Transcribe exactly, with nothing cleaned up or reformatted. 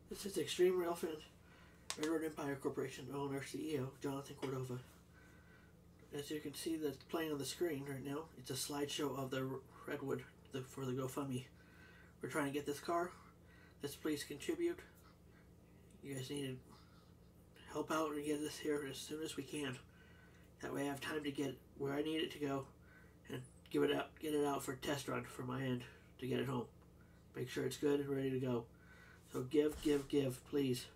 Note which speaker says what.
Speaker 1: This is Extreme Rail Fan, Railroad Empire Corporation owner, C E O, Jonathan Cordova. As you can see that's playing on the screen right now, it's a slideshow of the Redwood the, for the GoFundMe. We're trying to get this car. Let's please contribute. You guys need to help out and get this here as soon as we can. That way I have time to get where I need it to go and give it out, get it out for a test run for my end to get it home. Make sure it's good and ready to go. So give, give, give, please.